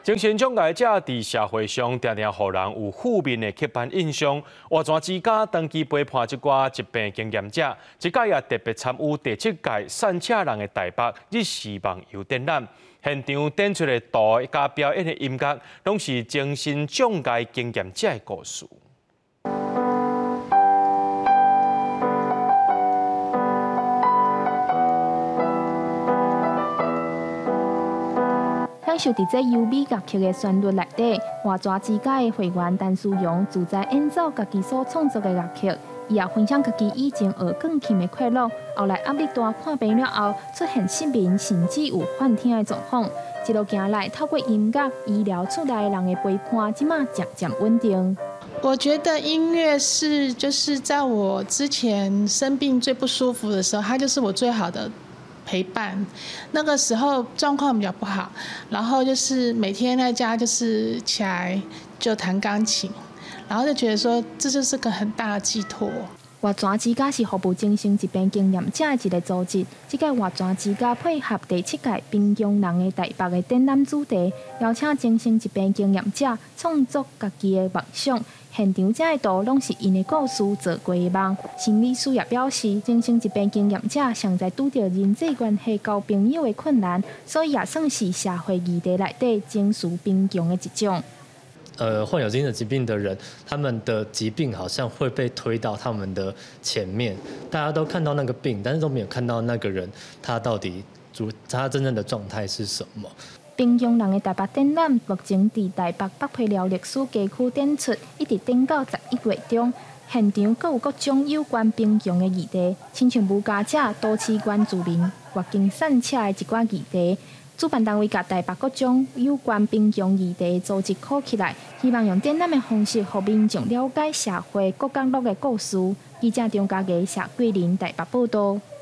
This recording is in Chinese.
精神障碍者伫社会上常常互人有负面的刻板印象。活泉之家长期陪伴一寡疾病经验者，这届也特别参与第7届善车人的台北日时梦游展览。现场展出的图加表演的音乐，拢是精神障碍经验者的故事。 享受伫这优美乐曲的旋律内底，活泉之家的会员陈思阳自在演奏家己所创作的乐曲，伊也分享家己以前学钢琴的快乐，后来压力大看病了后，出现失眠甚至有幻听的状况。一路行来，透过音乐医疗出来的人的陪伴，即马渐渐稳定。 我觉得音乐就是在我之前生病最不舒服的时候，它就是我最好的陪伴。那个时候状况比较不好，然后就是每天在家就是起来就弹钢琴，然后就觉得说这就是个很大的寄托。 活泉之家是服务精神疾病经验者的一个组织。这届活泉之家配合第7届滨江人的台北的展览主题，邀请精神疾病经验者创作家己的梦想。现场这的图拢是因的故事做过的梦。心理师也表示，精神疾病经验者常在拄到人际关系交朋友的困难，所以也算是社会议题内底情绪贫穷的一种。 患有精神疾病的人，他们的疾病好像会被推到他们的前面，大家都看到那个病，但是都没有看到那个人他到底他真正的状态是什么。 滨江人的台北展览目前伫台北北皮寮历史街区展出，一直展到11月中。现场阁有各种有关滨江的议题，亲像无家者、都市原住民、越境散车的一寡议题。 主办单位甲台北各种有关滨江议题组织靠起来，希望用展览的方式，让民众了解社会各角落的故事。记者张家琪、谢桂林台北报道。